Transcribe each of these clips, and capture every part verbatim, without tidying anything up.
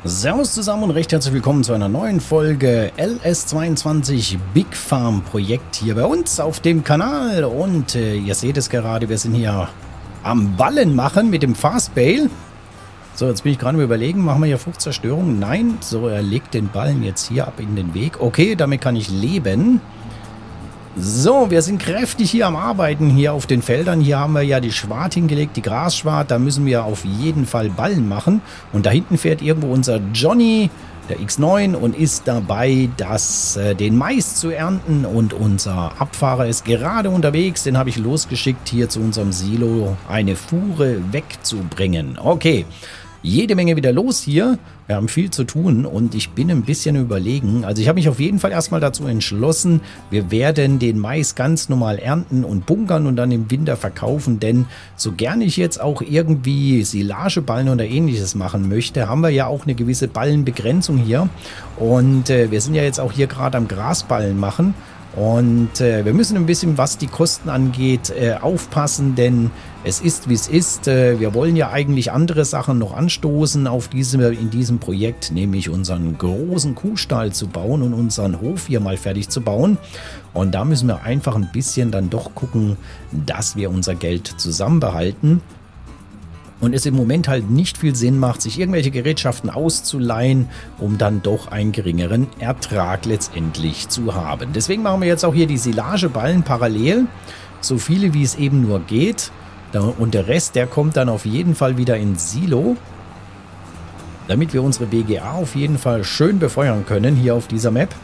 Servus zusammen und recht herzlich willkommen zu einer neuen Folge L S zweiundzwanzig Big Farm Projekt hier bei uns auf dem Kanal. Und äh, ihr seht es gerade, wir sind hier am Ballen machen mit dem Fastbale. So, jetzt bin ich gerade überlegen, machen wir hier Fruchtzerstörung? Nein, so, er legt den Ballen jetzt hier ab in den Weg. Okay, damit kann ich leben. So, wir sind kräftig hier am Arbeiten hier auf den Feldern. Hier haben wir ja die Schwart hingelegt, die Grasschwart. Da müssen wir auf jeden Fall Ballen machen. Und da hinten fährt irgendwo unser Johnny, der X neun, und ist dabei, das, äh, den Mais zu ernten. Und unser Abfahrer ist gerade unterwegs. Den habe ich losgeschickt, hier zu unserem Silo eine Fuhre wegzubringen. Okay. Jede Menge wieder los hier. Wir haben viel zu tun und ich bin ein bisschen überlegen. Also ich habe mich auf jeden Fall erstmal dazu entschlossen, wir werden den Mais ganz normal ernten und bunkern und dann im Winter verkaufen. Denn so gerne ich jetzt auch irgendwie Silageballen oder ähnliches machen möchte, haben wir ja auch eine gewisse Ballenbegrenzung hier. Und äh, wir sind ja jetzt auch hier gerade am Grasballen machen. Und äh, wir müssen ein bisschen, was die Kosten angeht, äh, aufpassen, denn es ist, wie es ist. Äh, wir wollen ja eigentlich andere Sachen noch anstoßen auf diese, in diesem Projekt, nämlich unseren großen Kuhstall zu bauen und unseren Hof hier mal fertig zu bauen. Und da müssen wir einfach ein bisschen dann doch gucken, dass wir unser Geld zusammenbehalten. Und es im Moment halt nicht viel Sinn macht, sich irgendwelche Gerätschaften auszuleihen, um dann doch einen geringeren Ertrag letztendlich zu haben. Deswegen machen wir jetzt auch hier die Silageballen parallel, so viele wie es eben nur geht. Und der Rest, der kommt dann auf jeden Fall wieder ins Silo, damit wir unsere B G A auf jeden Fall schön befeuern können hier auf dieser Map.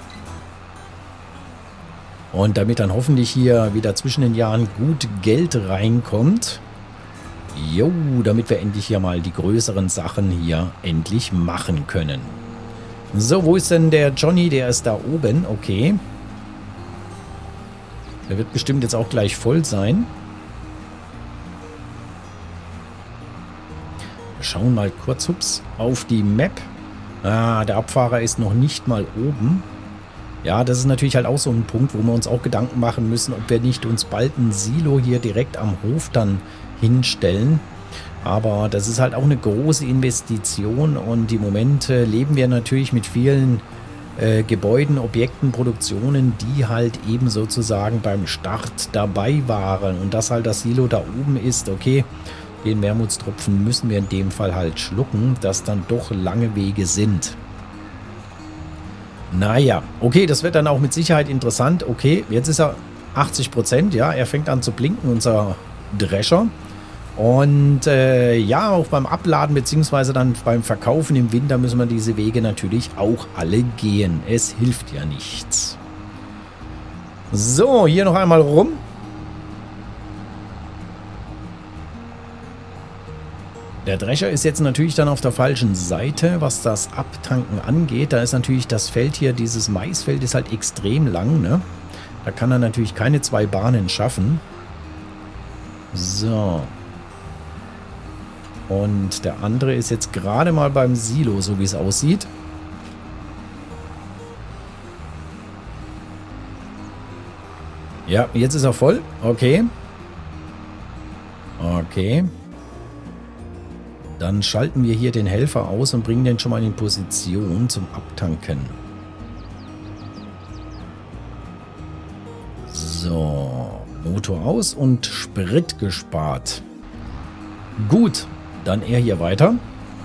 Und damit dann hoffentlich hier wieder zwischen den Jahren gut Geld reinkommt. Jo, damit wir endlich hier mal die größeren Sachen hier endlich machen können. So, wo ist denn der Johnny? Der ist da oben, okay. Der wird bestimmt jetzt auch gleich voll sein. Wir schauen mal kurz hups, auf die Map. Ah, der Abfahrer ist noch nicht mal oben. Ja, das ist natürlich halt auch so ein Punkt, wo wir uns auch Gedanken machen müssen, ob wir nicht uns bald ein Silo hier direkt am Hof dann hinstellen. Aber das ist halt auch eine große Investition und im Moment äh, leben wir natürlich mit vielen äh, Gebäuden, Objekten, Produktionen, die halt eben sozusagen beim Start dabei waren. Und dass halt das Silo da oben ist, okay, den Wermutstropfen müssen wir in dem Fall halt schlucken, dass dann doch lange Wege sind. Naja, okay, das wird dann auch mit Sicherheit interessant. Okay, jetzt ist er achtzig Prozent, ja, er fängt an zu blinken, unser Drescher. Und äh, ja, auch beim Abladen bzw. dann beim Verkaufen im Winter müssen wir diese Wege natürlich auch alle gehen. Es hilft ja nichts. So, hier noch einmal rum. Der Drescher ist jetzt natürlich dann auf der falschen Seite, was das Abtanken angeht. Da ist natürlich das Feld hier, dieses Maisfeld ist halt extrem lang, ne? Da kann er natürlich keine zwei Bahnen schaffen. So. Und der andere ist jetzt gerade mal beim Silo, so wie es aussieht. Ja, jetzt ist er voll. Okay. Okay. Dann schalten wir hier den Helfer aus und bringen den schon mal in Position zum Abtanken. So, Motor aus und Sprit gespart. Gut, dann er hier weiter.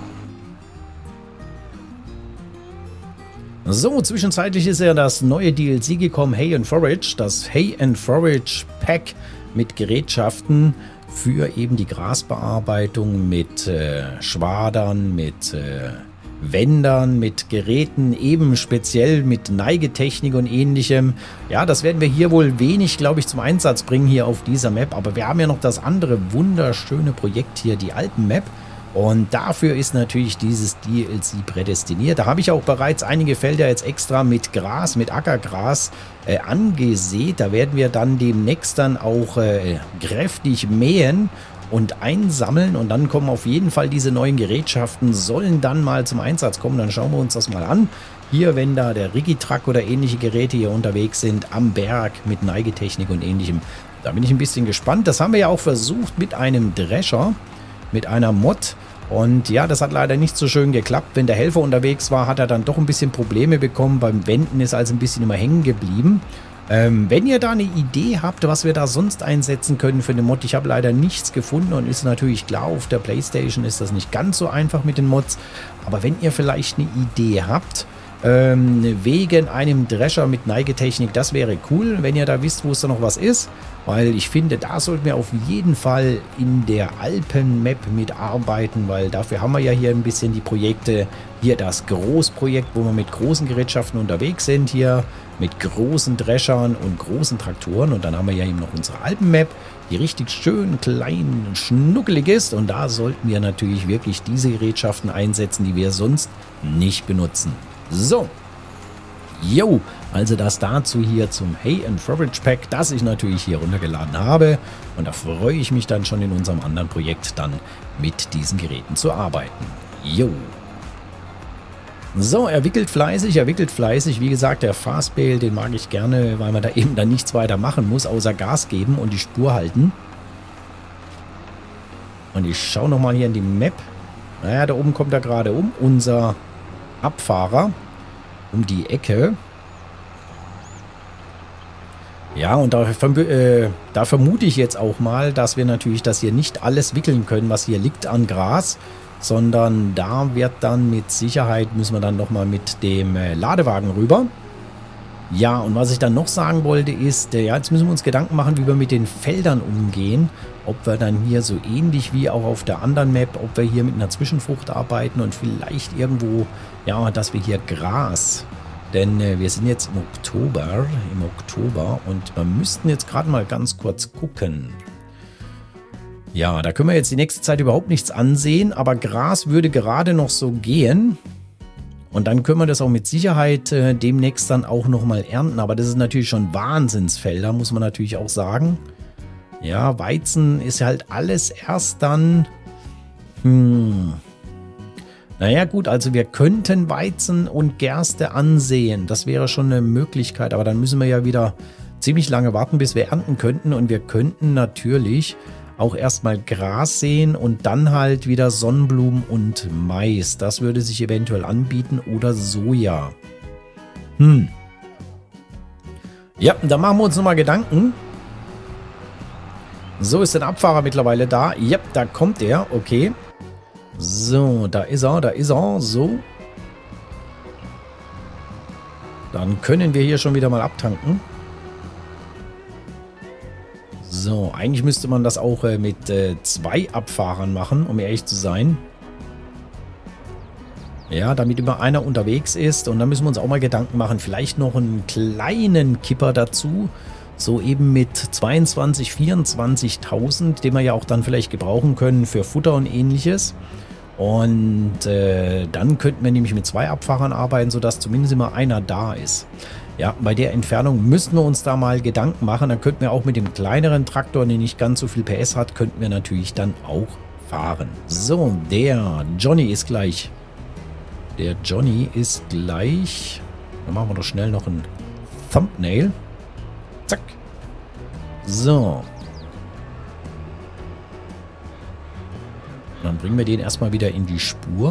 So, zwischenzeitlich ist ja das neue D L C gekommen, Hay and Forage. Das Hay and Forage Pack mit Gerätschaften für eben die Grasbearbeitung mit äh, Schwadern, mit äh, Wendern, mit Geräten, eben speziell mit Neigetechnik und ähnlichem. Ja, das werden wir hier wohl wenig, glaube ich, zum Einsatz bringen hier auf dieser Map. Aber wir haben ja noch das andere wunderschöne Projekt hier, die Alpen-Map. Und dafür ist natürlich dieses D L C prädestiniert. Da habe ich auch bereits einige Felder jetzt extra mit Gras, mit Ackergras äh, angesät. Da werden wir dann demnächst dann auch äh, kräftig mähen und einsammeln. Und dann kommen auf jeden Fall diese neuen Gerätschaften, sollen dann mal zum Einsatz kommen. Dann schauen wir uns das mal an. Hier, wenn da der Rigitruck oder ähnliche Geräte hier unterwegs sind, am Berg mit Neigetechnik und ähnlichem. Da bin ich ein bisschen gespannt. Das haben wir ja auch versucht mit einem Drescher, mit einer Mod. Und ja, das hat leider nicht so schön geklappt. Wenn der Helfer unterwegs war, hat er dann doch ein bisschen Probleme bekommen. Beim Wenden ist also ein bisschen immer hängen geblieben. Ähm, wenn ihr da eine Idee habt, was wir da sonst einsetzen können für eine Mod, ich habe leider nichts gefunden und ist natürlich klar, auf der PlayStation ist das nicht ganz so einfach mit den Mods. Aber wenn ihr vielleicht eine Idee habt, ähm, wegen einem Drescher mit Neigetechnik, das wäre cool, wenn ihr da wisst, wo es da noch was ist. Weil ich finde, da sollten wir auf jeden Fall in der Alpen-Map mitarbeiten, weil dafür haben wir ja hier ein bisschen die Projekte. Hier das Großprojekt, wo wir mit großen Gerätschaften unterwegs sind, hier mit großen Dreschern und großen Traktoren. Und dann haben wir ja eben noch unsere Alpen-Map, die richtig schön klein, schnuckelig ist. Und da sollten wir natürlich wirklich diese Gerätschaften einsetzen, die wir sonst nicht benutzen. So. Jo, also das dazu hier zum Hay and Forage Pack, das ich natürlich hier runtergeladen habe. Und da freue ich mich dann schon in unserem anderen Projekt dann mit diesen Geräten zu arbeiten. Jo. So, er wickelt fleißig, er wickelt fleißig. Wie gesagt, der Fast Bale, den mag ich gerne, weil man da eben dann nichts weiter machen muss, außer Gas geben und die Spur halten. Und ich schaue nochmal hier in die Map. Naja, da oben kommt er gerade um, unser Abfahrer. Um die Ecke. Ja, und da, äh, da vermute ich jetzt auch mal, dass wir natürlich das hier nicht alles wickeln können, was hier liegt an Gras, sondern da wird dann mit Sicherheit, müssen wir dann nochmal mit dem äh, Ladewagen rüber. Ja, und was ich dann noch sagen wollte ist, äh, ja, jetzt müssen wir uns Gedanken machen, wie wir mit den Feldern umgehen. Ob wir dann hier so ähnlich wie auch auf der anderen Map, ob wir hier mit einer Zwischenfrucht arbeiten und vielleicht irgendwo, ja, dass wir hier Gras, denn äh, wir sind jetzt im Oktober, im Oktober und wir müssten jetzt gerade mal ganz kurz gucken. Ja, da können wir jetzt die nächste Zeit überhaupt nichts ansehen, aber Gras würde gerade noch so gehen. Und dann können wir das auch mit Sicherheit äh, demnächst dann auch nochmal ernten. Aber das ist natürlich schon Wahnsinnsfelder, muss man natürlich auch sagen. Ja, Weizen ist halt alles erst dann... Hm. Naja gut, also wir könnten Weizen und Gerste ansehen. Das wäre schon eine Möglichkeit. Aber dann müssen wir ja wieder ziemlich lange warten, bis wir ernten könnten. Und wir könnten natürlich auch erstmal Gras säen und dann halt wieder Sonnenblumen und Mais. Das würde sich eventuell anbieten oder Soja. Hm. Ja, da machen wir uns nochmal Gedanken. So, ist der Abfahrer mittlerweile da? Ja, da kommt er. Okay. So, da ist er, da ist er. So. Dann können wir hier schon wieder mal abtanken. So, eigentlich müsste man das auch äh, mit äh, zwei Abfahrern machen, um ehrlich zu sein. Ja, damit immer einer unterwegs ist. Und dann müssen wir uns auch mal Gedanken machen. Vielleicht noch einen kleinen Kipper dazu. So eben mit zweiundzwanzig, vierundzwanzigtausend, den wir ja auch dann vielleicht gebrauchen können für Futter und ähnliches. Und äh, dann könnten wir nämlich mit zwei Abfahrern arbeiten, sodass zumindest immer einer da ist. Ja, bei der Entfernung müssten wir uns da mal Gedanken machen. Dann könnten wir auch mit dem kleineren Traktor, der nicht ganz so viel P S hat, könnten wir natürlich dann auch fahren. So, der Johnny ist gleich. Der Johnny ist gleich. Dann machen wir doch schnell noch ein Thumbnail. Zack. So. Dann bringen wir den erstmal wieder in die Spur.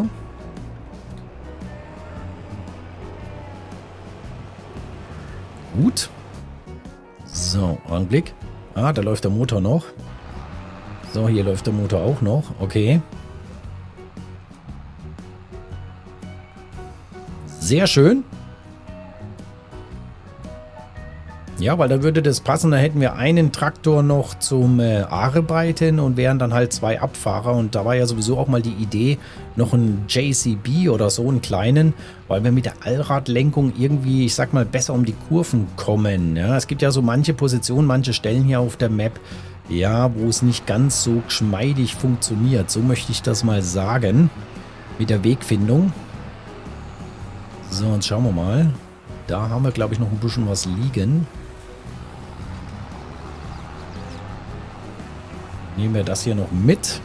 Gut. So, Augenblick. Ah, da läuft der Motor noch. So, hier läuft der Motor auch noch. Okay. Sehr schön. Ja, weil da würde das passen. Da hätten wir einen Traktor noch zum äh, Arbeiten und wären dann halt zwei Abfahrer. Und da war ja sowieso auch mal die Idee, noch einen J C B oder so, einen kleinen, weil wir mit der Allradlenkung irgendwie, ich sag mal, besser um die Kurven kommen. Ja, es gibt ja so manche Positionen, manche Stellen hier auf der Map, ja, wo es nicht ganz so geschmeidig funktioniert. So möchte ich das mal sagen. Mit der Wegfindung. So, jetzt schauen wir mal. Da haben wir, glaube ich, noch ein bisschen was liegen. Nehmen wir das hier noch mit.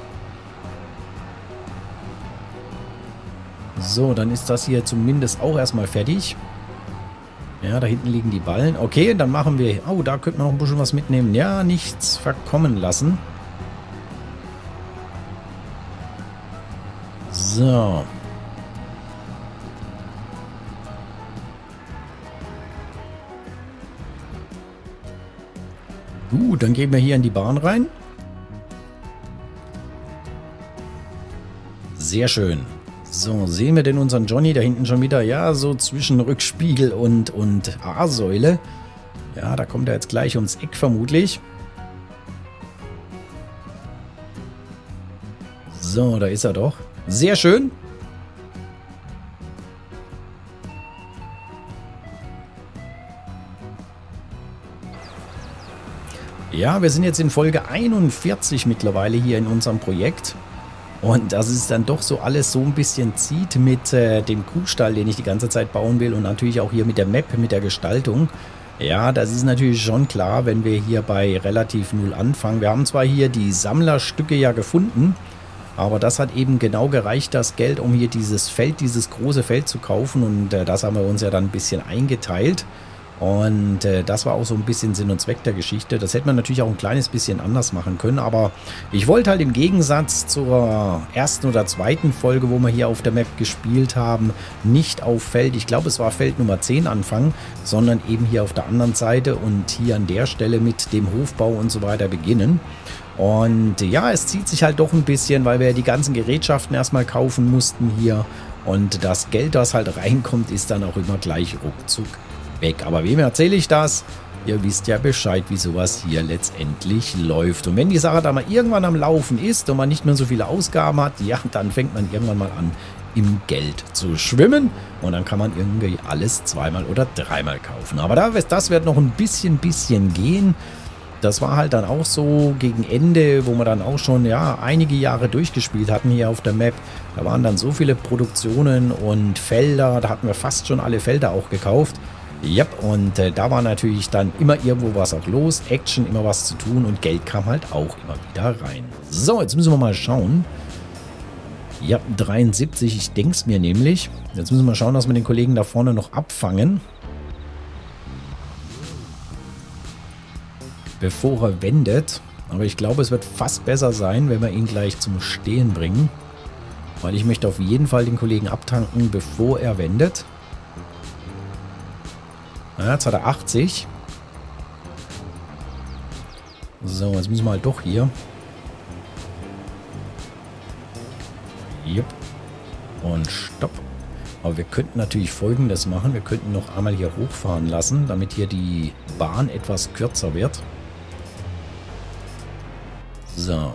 So, dann ist das hier zumindest auch erstmal fertig. Ja, da hinten liegen die Ballen. Okay, dann machen wir... Oh, da könnte man noch ein bisschen was mitnehmen. Ja, nichts verkommen lassen. So. Gut, dann gehen wir hier in die Bahn rein. Sehr schön. So, sehen wir denn unseren Johnny da hinten schon wieder? Ja, so zwischen Rückspiegel und, und A-Säule. Ja, da kommt er jetzt gleich ums Eck vermutlich. So, da ist er doch. Sehr schön. Ja, wir sind jetzt in Folge einundvierzig mittlerweile hier in unserem Projekt. Und das ist dann doch so alles so ein bisschen zieht mit äh, dem Kuhstall, den ich die ganze Zeit bauen will. Und natürlich auch hier mit der Map, mit der Gestaltung. Ja, das ist natürlich schon klar, wenn wir hier bei relativ null anfangen. Wir haben zwar hier die Sammlerstücke ja gefunden, aber das hat eben genau gereicht, das Geld, um hier dieses Feld, dieses große Feld zu kaufen. Und äh, das haben wir uns ja dann ein bisschen eingeteilt. Und äh, das war auch so ein bisschen Sinn und Zweck der Geschichte. Das hätte man natürlich auch ein kleines bisschen anders machen können. Aber ich wollte halt im Gegensatz zur ersten oder zweiten Folge, wo wir hier auf der Map gespielt haben, nicht auf Feld, ich glaube es war Feld Nummer zehn anfangen, sondern eben hier auf der anderen Seite und hier an der Stelle mit dem Hofbau und so weiter beginnen. Und ja, es zieht sich halt doch ein bisschen, weil wir die ganzen Gerätschaften erstmal kaufen mussten hier. Und das Geld, das halt reinkommt, ist dann auch immer gleich ruckzuck weg. Aber wem erzähle ich das? Ihr wisst ja Bescheid, wie sowas hier letztendlich läuft. Und wenn die Sache da mal irgendwann am Laufen ist und man nicht mehr so viele Ausgaben hat, ja, dann fängt man irgendwann mal an, im Geld zu schwimmen. Und dann kann man irgendwie alles zweimal oder dreimal kaufen. Aber das wird noch ein bisschen, bisschen gehen. Das war halt dann auch so gegen Ende, wo wir dann auch schon ja einige Jahre durchgespielt hatten hier auf der Map. Da waren dann so viele Produktionen und Felder. Da hatten wir fast schon alle Felder auch gekauft. Ja, und äh, da war natürlich dann immer irgendwo was auch los, Action, immer was zu tun und Geld kam halt auch immer wieder rein. So, jetzt müssen wir mal schauen. Ja, dreiundsiebzig, ich denke es mir nämlich. Jetzt müssen wir schauen, dass wir den Kollegen da vorne noch abfangen. Bevor er wendet. Aber ich glaube, es wird fast besser sein, wenn wir ihn gleich zum Stehen bringen. Weil ich möchte auf jeden Fall den Kollegen abtanken, bevor er wendet. Ja, jetzt hat er achtzig. So, jetzt müssen wir halt doch hier. Jupp. Und stopp. Aber wir könnten natürlich Folgendes machen. Wir könnten noch einmal hier hochfahren lassen, damit hier die Bahn etwas kürzer wird. So.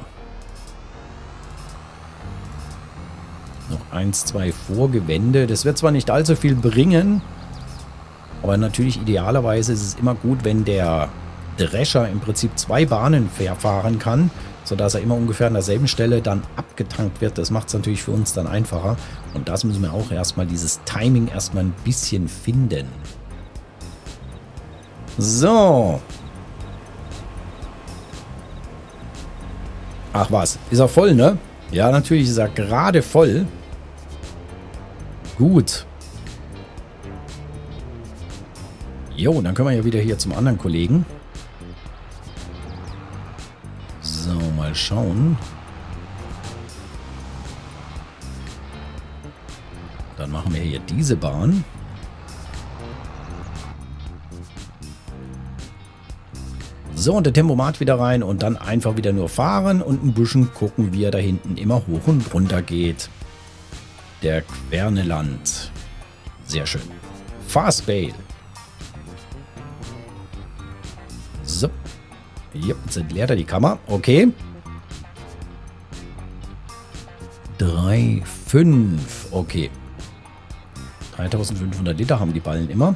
Noch eins, zwei Vorgewände. Das wird zwar nicht allzu viel bringen. Aber natürlich idealerweise ist es immer gut, wenn der Drescher im Prinzip zwei Bahnen fahren kann, sodass er immer ungefähr an derselben Stelle dann abgetankt wird. Das macht es natürlich für uns dann einfacher. Und das müssen wir auch erstmal, dieses Timing erstmal ein bisschen finden. So. Ach was, ist er voll, ne? Ja, natürlich ist er gerade voll. Gut. Jo, dann können wir ja wieder hier zum anderen Kollegen. So, mal schauen. Dann machen wir hier diese Bahn. So, und der Tempomat wieder rein und dann einfach wieder nur fahren und ein bisschen gucken, wie er da hinten immer hoch und runter geht. Der Querneland. Sehr schön. Fastbale. So. Jetzt entleert er die Kammer. Okay. drei, fünf. Okay. dreitausendfünfhundert Liter haben die Ballen immer.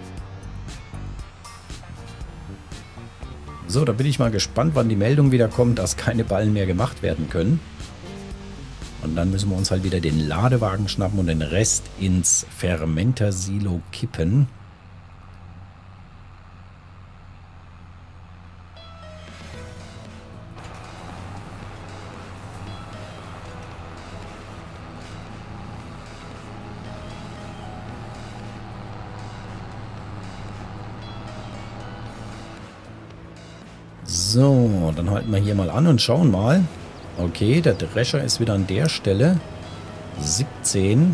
So, da bin ich mal gespannt, wann die Meldung wieder kommt, dass keine Ballen mehr gemacht werden können. Und dann müssen wir uns halt wieder den Ladewagen schnappen und den Rest ins Fermentersilo kippen. So, dann halten wir hier mal an und schauen mal. Okay, der Drescher ist wieder an der Stelle. siebzehn.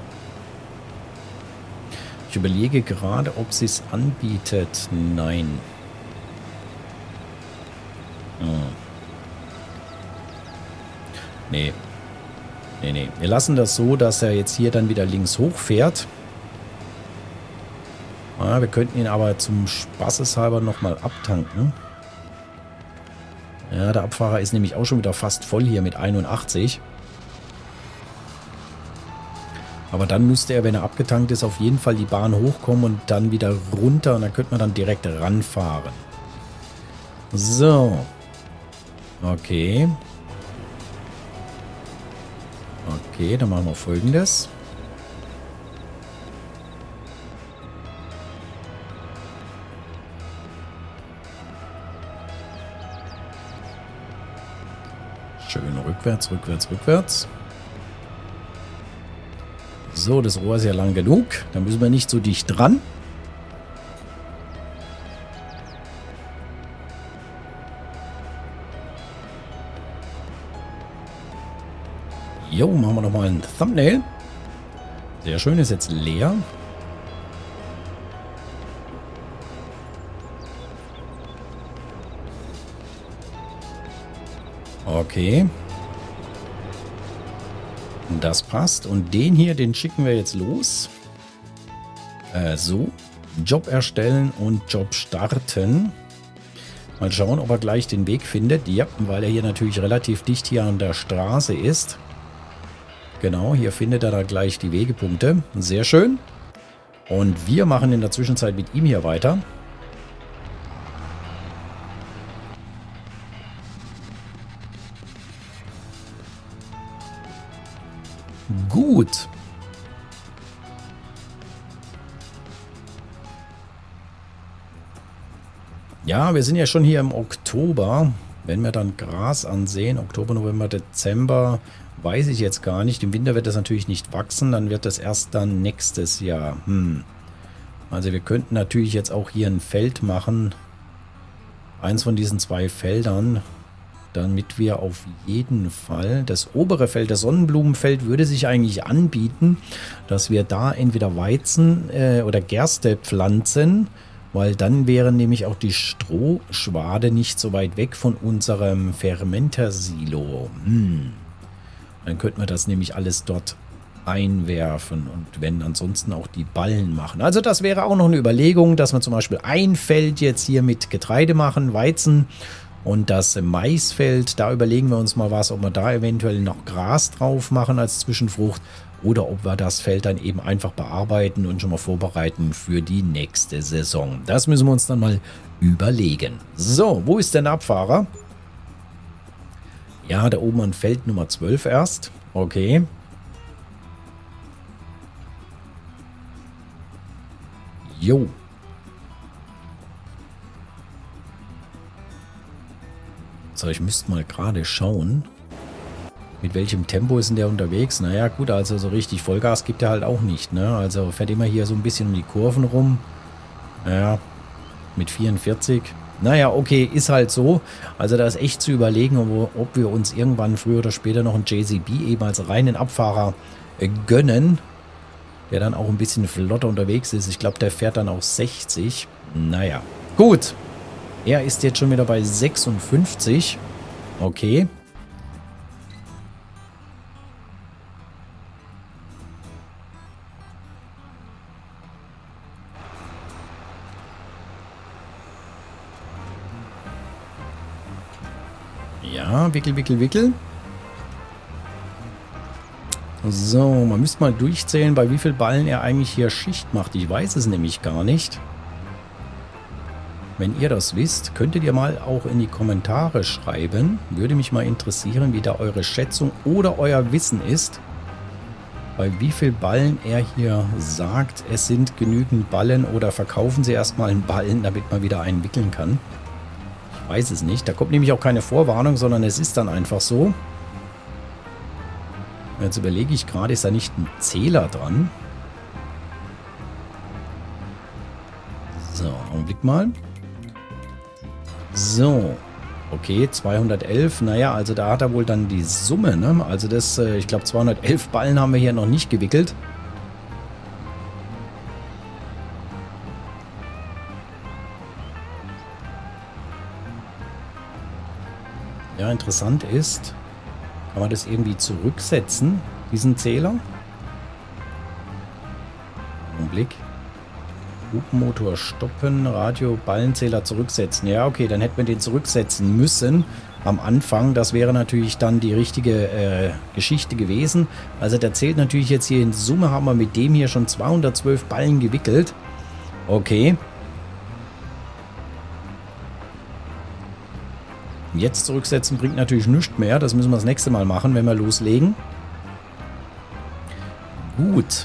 Ich überlege gerade, ob sie es anbietet. Nein. Hm. Nee. Nee, nee. Wir lassen das so, dass er jetzt hier dann wieder links hochfährt. Ah, wir könnten ihn aber zum Spaßeshalber nochmal abtanken. Ja, der Abfahrer ist nämlich auch schon wieder fast voll hier mit einundachtzig. Aber dann müsste er, wenn er abgetankt ist, auf jeden Fall die Bahn hochkommen und dann wieder runter. Und dann könnte man dann direkt ranfahren. So. Okay. Okay, dann machen wir Folgendes. Schön rückwärts, rückwärts, rückwärts. So, das Rohr ist ja lang genug. Da müssen wir nicht so dicht dran. Jo, machen wir nochmal ein Thumbnail. Sehr schön, ist jetzt leer. Okay. Das passt. Und den hier, den schicken wir jetzt los. Äh, so. Job erstellen und Job starten. Mal schauen, ob er gleich den Weg findet. Ja, weil er hier natürlich relativ dicht hier an der Straße ist. Genau, hier findet er da gleich die Wegepunkte. Sehr schön. Und wir machen in der Zwischenzeit mit ihm hier weiter. Gut. Ja, wir sind ja schon hier im Oktober. Wenn wir dann Gras ansehen, Oktober, November, Dezember, weiß ich jetzt gar nicht. Im Winter wird das natürlich nicht wachsen, dann wird das erst dann nächstes Jahr. Hm. Also wir könnten natürlich jetzt auch hier ein Feld machen. Eins von diesen zwei Feldern. Damit wir auf jeden Fall, das obere Feld, das Sonnenblumenfeld, würde sich eigentlich anbieten, dass wir da entweder Weizen äh, oder Gerste pflanzen, weil dann wäre nämlich auch die Strohschwade nicht so weit weg von unserem Fermentersilo. Hm. Dann könnten wir das nämlich alles dort einwerfen und wenn ansonsten auch die Ballen machen. Also das wäre auch noch eine Überlegung, dass wir zum Beispiel ein Feld jetzt hier mit Getreide machen, Weizen. Und das Maisfeld, da überlegen wir uns mal was, ob wir da eventuell noch Gras drauf machen als Zwischenfrucht oder ob wir das Feld dann eben einfach bearbeiten und schon mal vorbereiten für die nächste Saison. Das müssen wir uns dann mal überlegen. So, wo ist denn der Abfahrer? Ja, da oben an Feld Nummer zwölf erst. Okay. Jo. So, ich müsste mal gerade schauen, mit welchem Tempo ist denn der unterwegs? Naja, gut, also so richtig Vollgas gibt er halt auch nicht, ne? Also fährt immer hier so ein bisschen um die Kurven rum. Naja, mit vierundvierzig. Naja, okay, ist halt so. Also da ist echt zu überlegen, ob, ob wir uns irgendwann früher oder später noch einen J C B eben als reinen Abfahrer äh, gönnen, der dann auch ein bisschen flotter unterwegs ist. Ich glaube, der fährt dann auch sechzig. Naja, gut. Er ist jetzt schon wieder bei sechsundfünfzig. Okay. Ja, wickel, wickel, wickel. So, man müsste mal durchzählen, bei wie viel Ballen er eigentlich hier Schicht macht. Ich weiß es nämlich gar nicht. Wenn ihr das wisst, könntet ihr mal auch in die Kommentare schreiben. Würde mich mal interessieren, wie da eure Schätzung oder euer Wissen ist. Bei wie viel Ballen er hier sagt, es sind genügend Ballen oder verkaufen sie erstmal einen Ballen, damit man wieder einen wickeln kann. Ich weiß es nicht. Da kommt nämlich auch keine Vorwarnung, sondern es ist dann einfach so. Jetzt überlege ich gerade, ist da nicht ein Zähler dran? So, Augenblick mal. So, Okay, zweihundertelf, naja, also da hat er wohl dann die Summe, ne? Also das, äh, ich glaube zweihundertelf Ballen haben wir hier noch nicht gewickelt. Ja, interessant ist, kann man das irgendwie zurücksetzen, diesen Zähler? Augenblick. Hupenmotor stoppen, Radio, Ballenzähler zurücksetzen. Ja, okay, dann hätten wir den zurücksetzen müssen am Anfang. Das wäre natürlich dann die richtige äh, Geschichte gewesen. Also der zählt natürlich jetzt hier in Summe, haben wir mit dem hier schon zweihundertzwölf Ballen gewickelt. Okay. Jetzt zurücksetzen bringt natürlich nichts mehr. Das müssen wir das nächste Mal machen, wenn wir loslegen. Gut.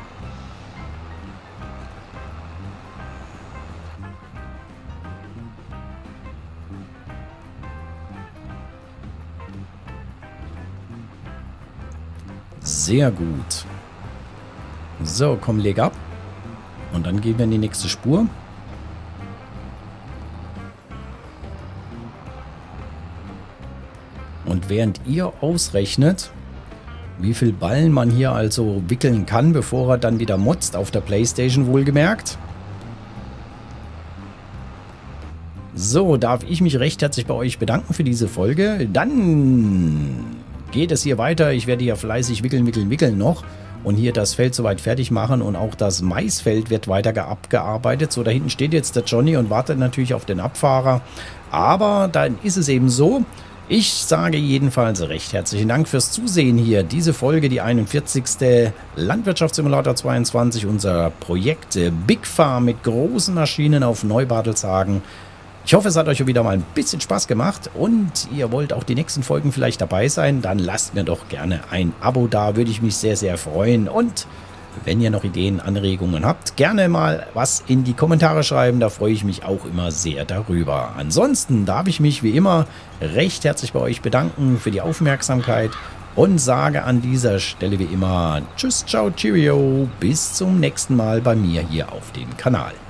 Sehr gut. So, komm, leg ab. Und dann gehen wir in die nächste Spur. Und während ihr ausrechnet, wie viel Ballen man hier also wickeln kann, bevor er dann wieder motzt auf der PlayStation, wohlgemerkt. So, darf ich mich recht herzlich bei euch bedanken für diese Folge. Dann geht es hier weiter. Ich werde hier fleißig wickeln, wickeln, wickeln noch. Und hier das Feld soweit fertig machen. Und auch das Maisfeld wird weiter abgearbeitet. So, da hinten steht jetzt der Johnny und wartet natürlich auf den Abfahrer. Aber dann ist es eben so. Ich sage jedenfalls recht herzlichen Dank fürs Zusehen hier. Diese Folge, die einundvierzigste Landwirtschaftssimulator zweiundzwanzig, unser Projekt Big Farm mit großen Maschinen auf Neubartelshagen. Ich hoffe, es hat euch wieder mal ein bisschen Spaß gemacht und ihr wollt auch die nächsten Folgen vielleicht dabei sein, dann lasst mir doch gerne ein Abo da, würde ich mich sehr, sehr freuen. Und wenn ihr noch Ideen, Anregungen habt, gerne mal was in die Kommentare schreiben, da freue ich mich auch immer sehr darüber. Ansonsten darf ich mich wie immer recht herzlich bei euch bedanken für die Aufmerksamkeit und sage an dieser Stelle wie immer Tschüss, ciao, cheerio, bis zum nächsten Mal bei mir hier auf dem Kanal.